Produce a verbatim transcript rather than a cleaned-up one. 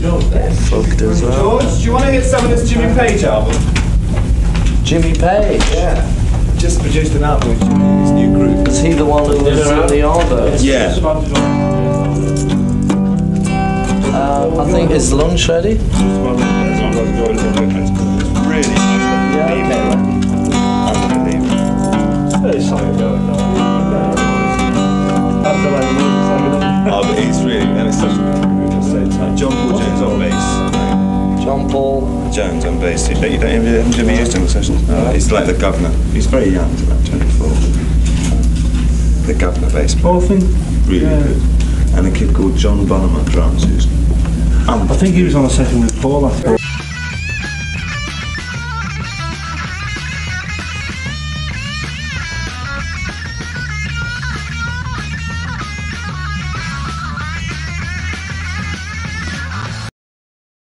Fucked as well. George, do you want to hit some of this Jimmy Page album? Jimmy Page? Yeah. Just produced an album with Jimmy, his new group. Is he the one who was in the Yardbirds? Yeah. Uh, I think it's lunch ready. Really? Yeah. Unbelievable. There's something going on. Oh, but he's really, and it's such a good group at the same time. John Paul Jones on bass. John Paul Jones on bass. You don't, you don't haven't you ever used him in sessions? No, he's like the governor. He's very young, he's about twenty-four. The governor bass player. Oh, I think. Really yeah. good. And a kid called John Bonham on drums, who's I think he was on a session with Paul, I think.